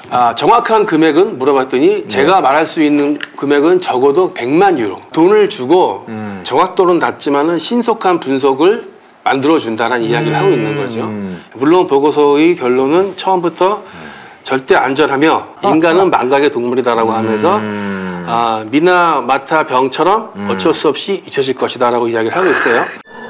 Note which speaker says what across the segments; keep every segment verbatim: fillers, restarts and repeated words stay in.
Speaker 1: 아, 정확한 금액은 물어봤더니 제가 네. 말할 수 있는 금액은 적어도 백만 유로. 돈을 주고 음. 정확도는 낮지만은 신속한 분석을 만들어준다는 음. 이야기를 하고 있는 거죠. 물론 보고서의 결론은 처음부터 음. 절대 안전하며 인간은 망각의 동물이다라고 하면서 음. 아, 미나 마타 병처럼 음. 어쩔 수 없이 잊혀질 것이다라고 이야기를 하고 있어요.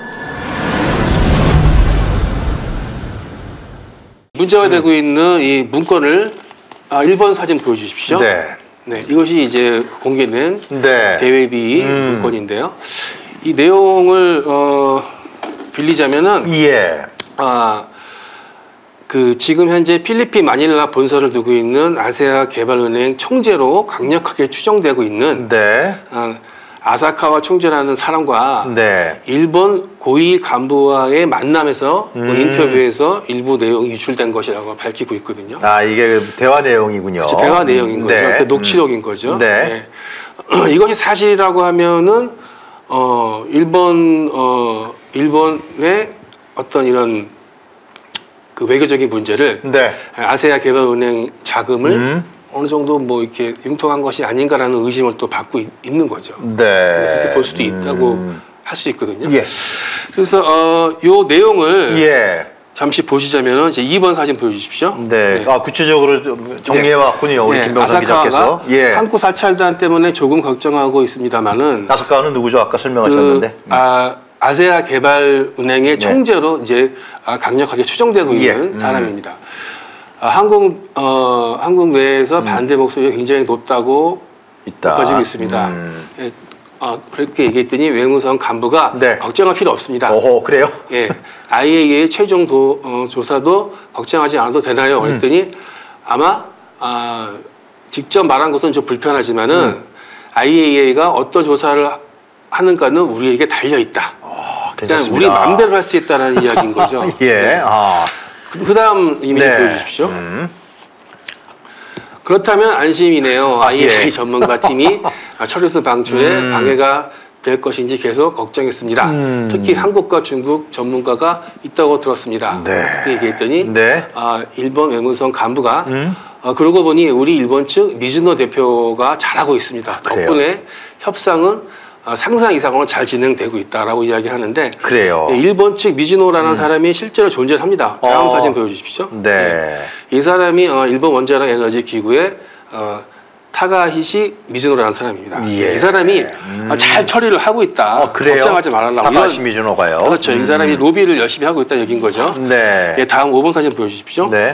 Speaker 1: 문제가 음. 되고 있는 이 문건을 아, 일 번 사진 보여주십시오.
Speaker 2: 네.
Speaker 1: 네, 이것이 이제 공개된
Speaker 2: 네.
Speaker 1: 대외비 음. 문건인데요. 이 내용을 어, 빌리자면은
Speaker 2: 예.
Speaker 1: 아, 그 지금 현재 필리핀 마닐라 본사를 두고 있는 아세아 개발은행 총재로 강력하게 추정되고 있는
Speaker 2: 네.
Speaker 1: 아, 아사카와 총재라는 사람과
Speaker 2: 네.
Speaker 1: 일본 고위 간부와의 만남에서 음. 그 인터뷰에서 일부 내용이 유출된 것이라고 밝히고 있거든요.
Speaker 2: 아, 이게 대화 내용이군요.
Speaker 1: 그렇죠, 대화 내용인 거죠.
Speaker 2: 네.
Speaker 1: 그 녹취록인 거죠.
Speaker 2: 네.
Speaker 1: 네. 이것이 사실이라고 하면은 어 일본 어 일본의 어떤 이런 그 외교적인 문제를
Speaker 2: 네.
Speaker 1: 아세아 개발은행 자금을 음. 어느 정도 뭐 이렇게 융통한 것이 아닌가라는 의심을 또 받고 있, 있는 거죠.
Speaker 2: 네.
Speaker 1: 이렇게 볼 수도 있다고 음. 할 수 있거든요.
Speaker 2: 예.
Speaker 1: 그래서 어, 요 내용을
Speaker 2: 예.
Speaker 1: 잠시 보시자면은 이제 이 번 사진 보여주십시오.
Speaker 2: 네. 네. 아, 구체적으로 정리해 왔군요. 우리
Speaker 1: 네.
Speaker 2: 김병선 기자께서.
Speaker 1: 예. 한국 사찰단 때문에 조금 걱정하고 있습니다만은.
Speaker 2: 아사카는 누구죠? 아까 설명하셨는데.
Speaker 1: 그, 아, 아세아 개발은행의 네. 총재로 이제 강력하게 추정되고
Speaker 2: 예.
Speaker 1: 있는 음. 사람입니다. 아, 한국 어, 한국 내에서 음. 반대 목소리가 굉장히 높다고
Speaker 2: 있다.
Speaker 1: 느껴지고 있습니다. 음. 예, 어, 그렇게 얘기했더니 외무성 간부가
Speaker 2: 네.
Speaker 1: 걱정할 필요 없습니다.
Speaker 2: 오호, 그래요?
Speaker 1: 예, 아이에이이의 최종 도, 어, 조사도 걱정하지 않아도 되나요? 그랬더니 음. 아마 아, 직접 말한 것은 좀 불편하지만은 음. 아이에이이가 어떤 조사를 하는가는 우리에게 달려 있다.
Speaker 2: 어,
Speaker 1: 그냥 우리 마음대로 할 수 있다는 이야기인 거죠.
Speaker 2: 예.
Speaker 1: 네.
Speaker 2: 아.
Speaker 1: 그, 그 다음 이미지 네. 보여주십시오. 음. 그렇다면 안심이네요. 아이에이이 예. 전문가 팀이 처리수 방출에 음. 방해가 될 것인지 계속 걱정했습니다. 음. 특히 한국과 중국 전문가가 있다고 들었습니다.
Speaker 2: 네.
Speaker 1: 그렇게 얘기했더니
Speaker 2: 네.
Speaker 1: 아, 일본 외무성 간부가
Speaker 2: 음.
Speaker 1: 아, 그러고 보니 우리 일본 측 미즈노 대표가 잘하고 있습니다. 아, 덕분에 협상은 상상 이상으로 잘 진행되고 있다라고 이야기하는데
Speaker 2: 그래요.
Speaker 1: 일본 측 미즈노라는 음. 사람이 실제로 존재를 합니다. 다음
Speaker 2: 어.
Speaker 1: 사진 보여주십시오.
Speaker 2: 네. 네.
Speaker 1: 이 사람이 어, 일본 원자력 에너지 기구의 어, 타가히시 미즈노라는 사람입니다.
Speaker 2: 예.
Speaker 1: 이 사람이
Speaker 2: 음.
Speaker 1: 어, 잘 처리를 하고 있다.
Speaker 2: 어, 그래요?
Speaker 1: 걱정하지 말라고.
Speaker 2: 타가히시 미즈노가요.
Speaker 1: 그렇죠.
Speaker 2: 음.
Speaker 1: 이 사람이 로비를 열심히 하고 있다 얘기인 거죠.
Speaker 2: 네.
Speaker 1: 예, 다음 오 번 사진 보여주십시오.
Speaker 2: 네.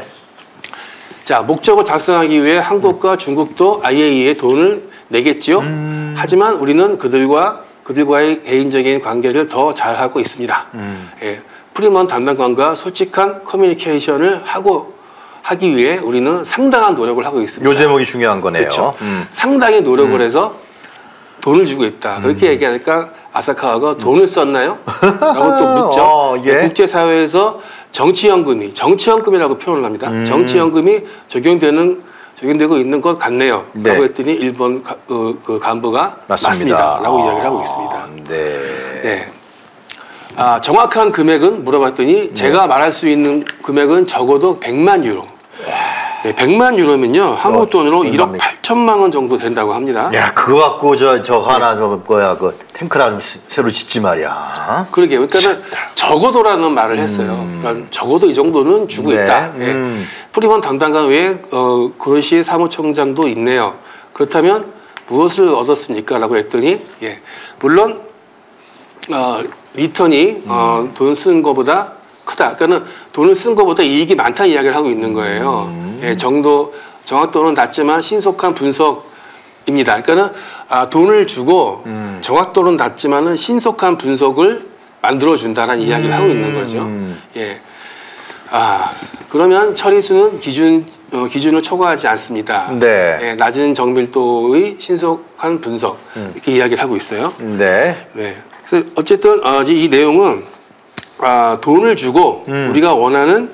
Speaker 1: 자, 목적을 달성하기 위해 한국과 음. 중국도 아이에이이에 돈을 내겠지요. 음. 하지만 우리는 그들과 그들과의 개인적인 관계를 더 잘하고 있습니다. 음. 예, 프리먼 담당관과 솔직한 커뮤니케이션을 하고 하기 위해 우리는 상당한 노력을 하고 있습니다.
Speaker 2: 요 제목이 중요한 거네요.
Speaker 1: 그렇죠.
Speaker 2: 음.
Speaker 1: 상당히 노력을
Speaker 2: 음.
Speaker 1: 해서 돈을 주고 있다. 그렇게 음. 얘기하니까 아사카와가 돈을 썼나요? 라고 또 묻죠.
Speaker 2: 어, 예.
Speaker 1: 국제사회에서 정치연금이, 정치연금이라고 표현을 합니다. 음. 정치연금이 적용되는 적용되고 있는 것 같네요. 네. 라고 했더니 일본 가, 그, 그 간부가 맞습니다. 맞습니다. 라고 아, 이야기를 하고 있습니다.
Speaker 2: 네.
Speaker 1: 네. 아, 정확한 금액은 물어봤더니 네. 제가 말할 수 있는 금액은 적어도 백만 유로. 네, 백만 유로면요. 한국 돈으로 어, 일억 팔천만 원 정도 된다고 합니다.
Speaker 2: 야, 그거 갖고 저, 저 하나, 네. 저, 뭐야, 그, 탱크라는 새로 짓지 말이야.
Speaker 1: 그러게. 그러니까는 적어도라는 말을 했어요. 음. 그러니까 적어도 이 정도는 주고 네. 있다. 네. 음. 프리먼 담당관 외에, 어, 그로시 사무총장도 있네요. 그렇다면 무엇을 얻었습니까? 라고 했더니, 예. 물론, 어, 리턴이, 음. 어, 돈 쓴 거보다 크다. 그러니까는 돈을 쓴 것보다 이익이 많다는 이야기를 하고 있는 거예요. 음. 예, 정도, 정확도는 낮지만 신속한 분석입니다. 그러니까는 아, 돈을 주고 음. 정확도는 낮지만은 신속한 분석을 만들어준다는 음. 이야기를 하고 있는 거죠. 예. 아, 그러면 처리수는 기준, 어, 기준을 초과하지 않습니다.
Speaker 2: 네.
Speaker 1: 예, 낮은 정밀도의 신속한 분석. 음. 이렇게 이야기를 하고 있어요.
Speaker 2: 네.
Speaker 1: 네. 그래서 어쨌든 어, 이 내용은 아, 돈을 주고 음. 우리가 원하는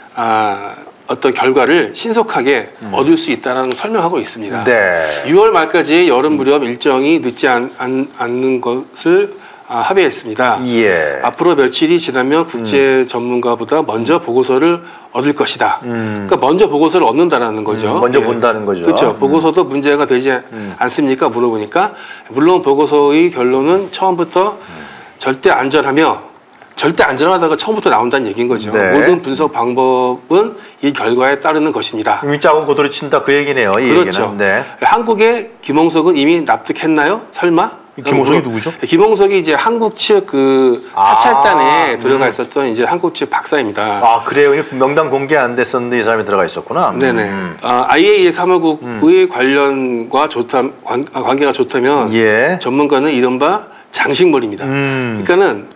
Speaker 1: 아, 어떤 결과를 신속하게 음. 얻을 수 있다는 설명하고 있습니다.
Speaker 2: 네.
Speaker 1: 유월 말까지 여름 무렵 일정이 늦지 않, 않, 않는 것을 아, 합의했습니다.
Speaker 2: 예.
Speaker 1: 앞으로 며칠이 지나면 국제 전문가보다 먼저 보고서를 얻을 것이다.
Speaker 2: 음.
Speaker 1: 그러니까 먼저 보고서를 얻는다라는 거죠.
Speaker 2: 음, 먼저
Speaker 1: 예.
Speaker 2: 본다는 거죠.
Speaker 1: 그렇죠.
Speaker 2: 음.
Speaker 1: 보고서도 문제가 되지
Speaker 2: 음.
Speaker 1: 않습니까? 물어보니까 물론 보고서의 결론은 처음부터
Speaker 2: 음.
Speaker 1: 절대 안전하며 절대 안전하다가 처음부터 나온다는 얘기인 거죠.
Speaker 2: 네.
Speaker 1: 모든 분석 방법은 이 결과에 따르는 것입니다.
Speaker 2: 이미 짜고 고도리 친다 그 얘기네요. 이
Speaker 1: 그렇죠.
Speaker 2: 얘기는. 네.
Speaker 1: 한국의 김홍석은 이미 납득했나요? 설마?
Speaker 2: 김홍석이 누구죠?
Speaker 1: 김홍석이 이제 한국 측 그
Speaker 2: 아,
Speaker 1: 사찰단에
Speaker 2: 음.
Speaker 1: 들어가 있었던 이제 한국 측 박사입니다.
Speaker 2: 아 그래요? 이게 명단 공개 안 됐었는데 이 사람이 들어가 있었구나.
Speaker 1: 네네.
Speaker 2: 음.
Speaker 1: 아, 아이에이이에이 사무국의 관련과 좋다 관, 아, 관계가 좋다면
Speaker 2: 예.
Speaker 1: 전문가는 이른바 장식물입니다.
Speaker 2: 음.
Speaker 1: 그러니까는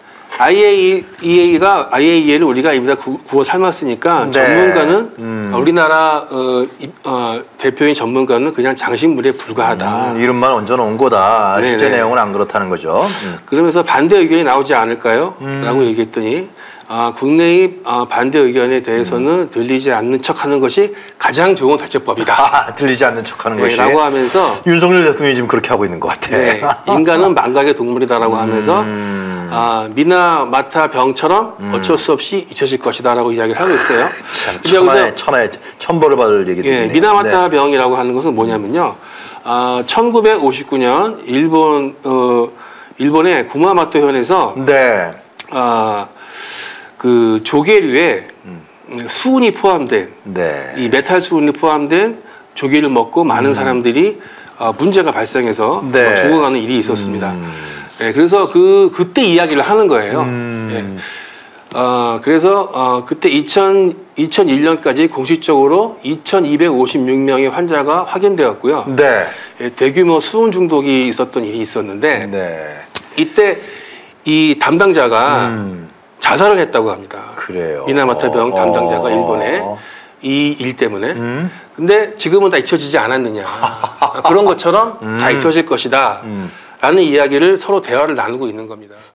Speaker 1: 아이에이이에이가 아이에이이에이를 우리가 입에다 구, 구워 삶았으니까
Speaker 2: 네.
Speaker 1: 전문가는
Speaker 2: 음.
Speaker 1: 우리나라 어, 이, 어, 대표인 전문가는 그냥 장식물에 불과하다.
Speaker 2: 음, 이름만 얹어놓은 거다.
Speaker 1: 네네.
Speaker 2: 실제 내용은 안 그렇다는 거죠. 음.
Speaker 1: 그러면서 반대 의견이 나오지 않을까요?
Speaker 2: 음.
Speaker 1: 라고 얘기했더니 아, 국내의 아, 반대 의견에 대해서는
Speaker 2: 음.
Speaker 1: 들리지 않는 척하는 것이 가장 좋은 대처법이다.
Speaker 2: 아, 들리지 않는 척하는
Speaker 1: 네,
Speaker 2: 것이.
Speaker 1: 라고 하면서
Speaker 2: 윤석열 대통령이 지금 그렇게 하고 있는 것 같아.
Speaker 1: 네, 인간은 망각의 동물이다라고 하면서
Speaker 2: 음.
Speaker 1: 아, 미나 마타 병처럼
Speaker 2: 음.
Speaker 1: 어쩔 수 없이 잊혀질 것이다라고 이야기를 하고 있어요.
Speaker 2: 참
Speaker 1: 근데
Speaker 2: 천하에
Speaker 1: 여기서-
Speaker 2: 천하에 천벌을 받을 얘기들이네요.
Speaker 1: 예, 미나마타 병이라고 하는 것은 뭐냐면요. 아, 천구백오십구 년 일본 어, 일본의 구마모토 현에서
Speaker 2: 네. 네.
Speaker 1: 아, 그 조개류에 수은이 포함된
Speaker 2: 네.
Speaker 1: 이 메탈 수은이 포함된 조개를 먹고 많은 사람들이 어, 문제가 발생해서
Speaker 2: 네.
Speaker 1: 어, 죽어가는 일이 있었습니다.
Speaker 2: 음.
Speaker 1: 네, 그래서 그 그때 이야기를 하는 거예요.
Speaker 2: 음.
Speaker 1: 예. 어, 그래서 어, 그때 이천, 이천일 년까지 공식적으로 이천이백오십육 명의 환자가 확인되었고요.
Speaker 2: 네.
Speaker 1: 예, 대규모 수은 중독이 있었던 일이 있었는데
Speaker 2: 네.
Speaker 1: 이때 이 담당자가
Speaker 2: 음.
Speaker 1: 자살을 했다고 합니다.
Speaker 2: 그래요.
Speaker 1: 미나마타병 담당자가
Speaker 2: 어.
Speaker 1: 일본에 이 일 때문에.
Speaker 2: 음.
Speaker 1: 근데 지금은 다 잊혀지지 않았느냐. 그런 것처럼 다 잊혀질 것이다.
Speaker 2: 음.
Speaker 1: 라는 이야기를 서로 대화를 나누고 있는 겁니다.